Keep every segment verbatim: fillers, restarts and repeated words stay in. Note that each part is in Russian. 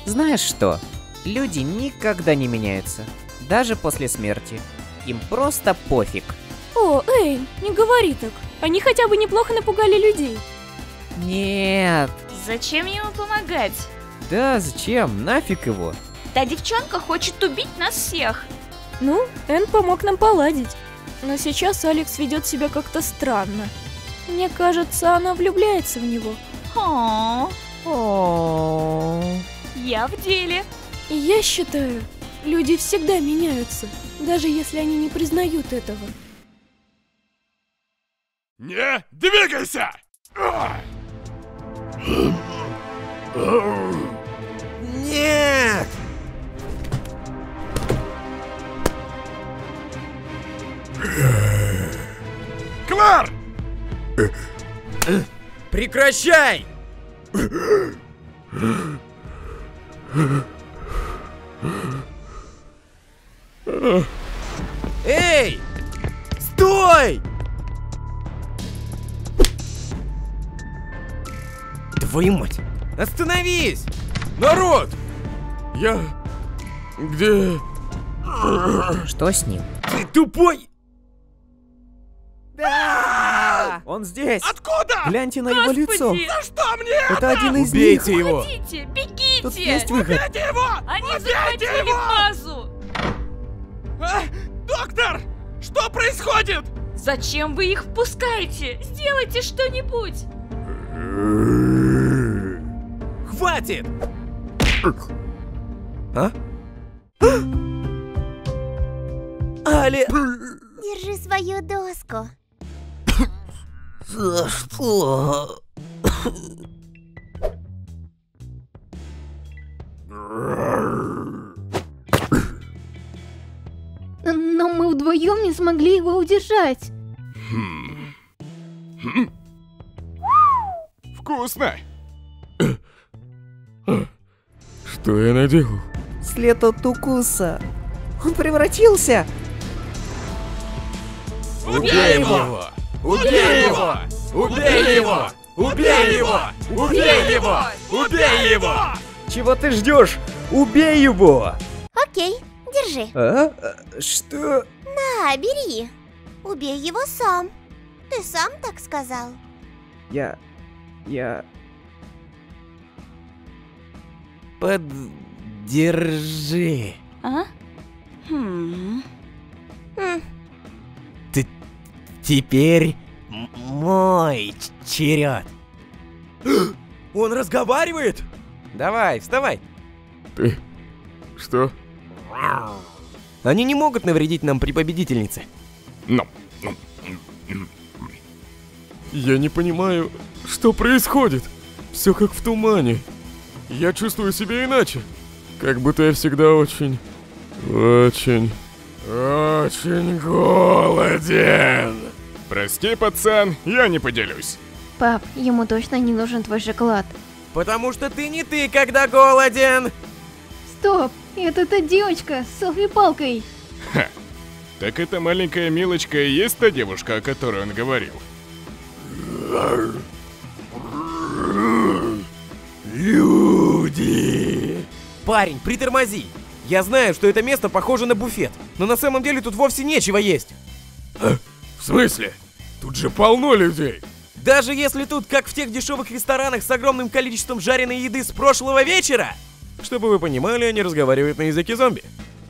Знаешь что? Люди никогда не меняются. Даже после смерти. Им просто пофиг. О, эй, не говори так. Они хотя бы неплохо напугали людей. Нет. Зачем ему помогать? Да зачем? Нафиг его. Та девчонка хочет убить нас всех. Ну, Энн помог нам поладить. Но сейчас Алекс ведет себя как-то странно. Мне кажется, она влюбляется в него. О, О. я в деле. И я считаю, люди всегда меняются, даже если они не признают этого. Не двигайся! Нет! Клэр! Прекращай! Эй! Стой! Твою мать! Остановись! Народ! Я... Где... Что с ним? Ты тупой! Да! Он здесь! Откуда? Гляньте на его лицо! За что мне Это один из Убейте них! его! Уходите, бегите! Тут есть выход! Убейте его! Они Убейте захватили его! базу! А? Доктор! Что происходит? Зачем вы их впускаете? Сделайте что-нибудь! Хватит! А? Але... Держи свою доску. За что? Но мы вдвоем не смогли его удержать. Вкусно! Что я наделал? След от укуса! Он превратился! Убей его! Убей его! Убей его! Убей его! Убей его! Убей его! Чего ты ждешь? Убей его! Окей, держи. А? Что? На, бери. Убей его сам. Ты сам так сказал. Я... Я... Поддержи. А? Хм... Хм, Ты теперь м- мой ч- черед. Он разговаривает? Давай, вставай. Ты... Что? Они не могут навредить нам при победительнице. Ну... Я не понимаю, что происходит. Все как в тумане. Я чувствую себя иначе. Как будто я всегда очень... Очень... Очень голоден. Прости, пацан, я не поделюсь. Пап, ему точно не нужен твой шоколад. Потому что ты не ты, когда голоден. Стоп, это та девочка с селфи-палкой. Так эта маленькая милочка и есть та девушка, о которой он говорил? Люди! Парень, притормози. Я знаю, что это место похоже на буфет, но на самом деле тут вовсе нечего есть. В смысле? Тут же полно людей. Даже если тут, как в тех дешевых ресторанах с огромным количеством жареной еды с прошлого вечера. Чтобы вы понимали, они разговаривают на языке зомби.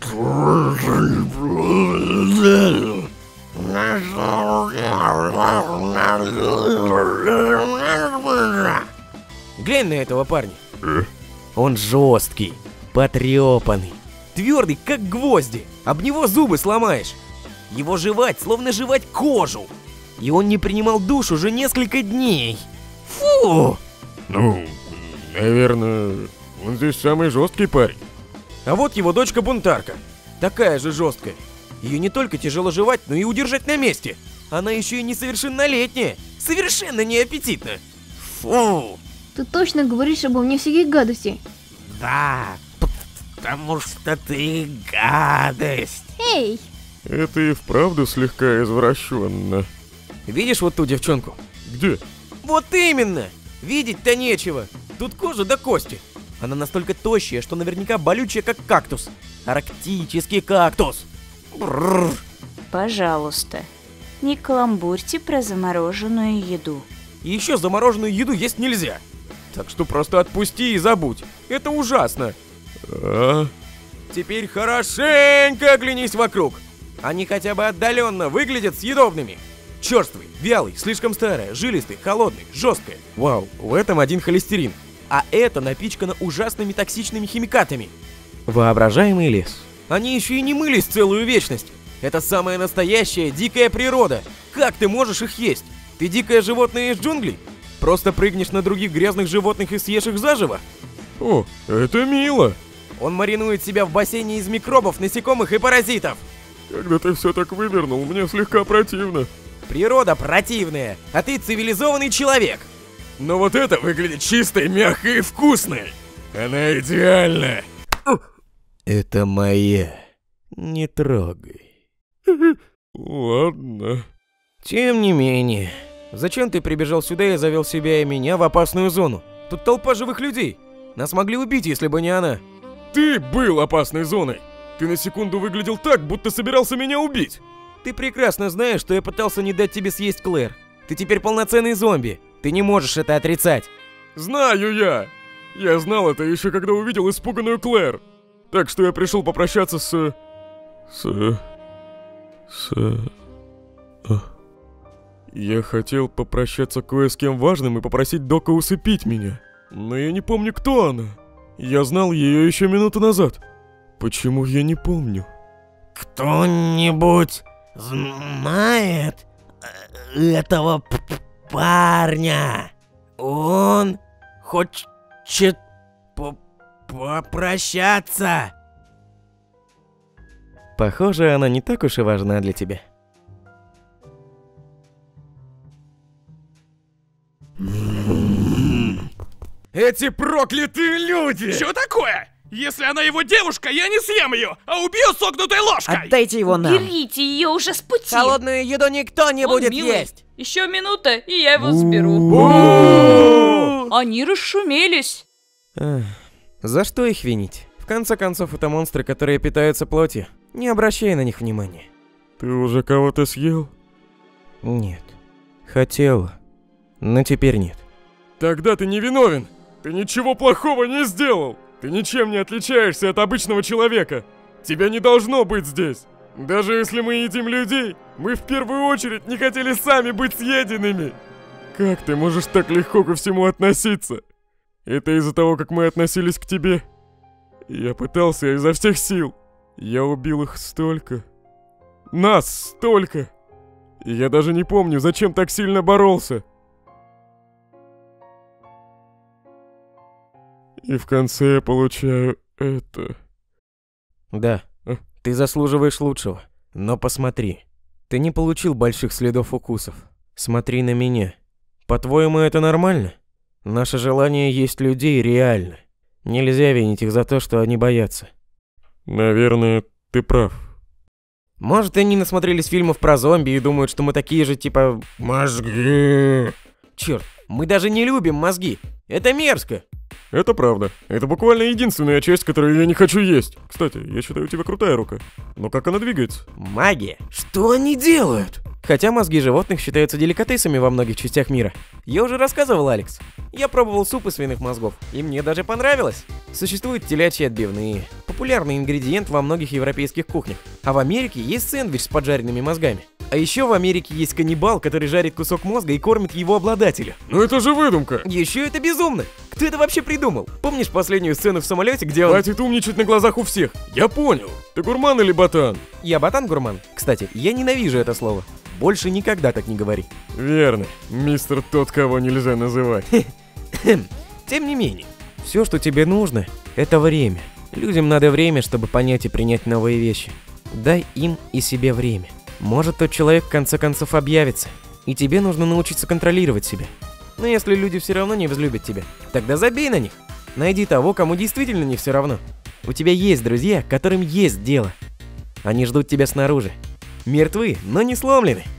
Глянь на этого парня. Он жесткий, потрепанный, твердый, как гвозди. Об него зубы сломаешь. Его жевать, словно жевать кожу. И он не принимал душ уже несколько дней. Фу! Ну, наверное, он здесь самый жесткий парень. А вот его дочка-бунтарка. Такая же жесткая. Ее не только тяжело жевать, но и удержать на месте. Она еще и несовершеннолетняя. Совершенно неаппетитна. Фу! Ты точно говоришь обо мне всякие гадости. Да, потому что ты гадость. Эй! Это и вправду слегка извращенно. Видишь вот ту девчонку? Где? Вот именно! Видеть-то нечего. Тут кожа до кости. Она настолько тощая, что наверняка болючая, как кактус. Арктический кактус. Бррр. Пожалуйста, не каламбурьте про замороженную еду. И еще замороженную еду есть нельзя. Так что просто отпусти и забудь. Это ужасно. А? Теперь хорошенько оглянись вокруг. Они хотя бы отдаленно выглядят съедобными. Черствый, вялый, слишком старая, жилистый, холодный, жесткая. Вау, в этом один холестерин. А это напичкано ужасными токсичными химикатами. Воображаемый лес. Они еще и не мылись целую вечность. Это самая настоящая дикая природа. Как ты можешь их есть? Ты дикое животное из джунглей? Просто прыгнешь на других грязных животных и съешь их заживо? О, это мило. Он маринует себя в бассейне из микробов, насекомых и паразитов. Когда ты все так вывернул, мне слегка противно. Природа противная, а ты цивилизованный человек. Но вот это выглядит чистой, мягкой и вкусной. Она идеальна. Это моя. Не трогай. Ладно. Тем не менее, зачем ты прибежал сюда и завел себя и меня в опасную зону? Тут толпа живых людей. Нас могли убить, если бы не она. Ты был опасной зоной. Ты на секунду выглядел так, будто собирался меня убить. Ты прекрасно знаешь, что я пытался не дать тебе съесть Клэр. Ты теперь полноценный зомби. Ты не можешь это отрицать. Знаю я. Я знал это еще когда увидел испуганную Клэр. Так что я пришел попрощаться с... С... С... А. Я хотел попрощаться кое с кем важным и попросить Дока усыпить меня. Но я не помню, кто она. Я знал ее еще минуту назад. Почему я не помню? Кто-нибудь знает этого парня? Он хочет попрощаться. Похоже, она не так уж и важна для тебя. Эти проклятые люди! Что такое? Если она его девушка, я не съем ее, а убью согнутой ложкой! Отдайте его нам. Берите ее уже с пути. Холодную еду никто не Он будет милый. есть. Еще минута, и я его заберу. Они расшумелись. Эх, за что их винить? В конце концов, это монстры, которые питаются плотью. Не обращай на них внимания. Ты уже кого-то съел? Нет. Хотел, но теперь нет. Тогда ты не виновен. Ты ничего плохого не сделал. Ты ничем не отличаешься от обычного человека. Тебя не должно быть здесь. Даже если мы едим людей, мы в первую очередь не хотели сами быть съеденными. Как ты можешь так легко ко всему относиться? Это из-за того, как мы относились к тебе? Я пытался изо всех сил. Я убил их столько. Нас столько. И я даже не помню, зачем так сильно боролся. И в конце я получаю это. Да, А? ты заслуживаешь лучшего. Но посмотри. Ты не получил больших следов укусов. Смотри на меня. По-твоему, это нормально? Наше желание есть людей реально. Нельзя винить их за то, что они боятся. Наверное, ты прав. Может, они насмотрелись фильмов про зомби и думают, что мы такие же, типа... Мозги. Черт, мы даже не любим мозги. Это мерзко. Это правда. Это буквально единственная часть, которую я не хочу есть. Кстати, я считаю, у тебя крутая рука. Но как она двигается? Магия. Что они делают? Хотя мозги животных считаются деликатесами во многих частях мира. Я уже рассказывал, Алекс. Я пробовал суп из свиных мозгов, и мне даже понравилось. Существуют телячьи отбивные. Популярный ингредиент во многих европейских кухнях. А в Америке есть сэндвич с поджаренными мозгами. А еще в Америке есть каннибал, который жарит кусок мозга и кормит его обладателя. Ну это же выдумка! Еще это безумно! Кто это вообще придумал? Помнишь последнюю сцену в самолете, где он... Хватит умничать на глазах у всех. Я понял. Ты гурман или ботан? Я ботан-гурман. Кстати, я ненавижу это слово. Больше никогда так не говори. Верно. Мистер тот, кого нельзя называть. Тем не менее, все, что тебе нужно, это время. Людям надо время, чтобы понять и принять новые вещи. Дай им и себе время. Может, тот человек в конце концов объявится, и тебе нужно научиться контролировать себя. Но если люди все равно не возлюбят тебя, тогда забей на них. Найди того, кому действительно не все равно. У тебя есть друзья, которым есть дело. Они ждут тебя снаружи. Мертвы, но не сломлены.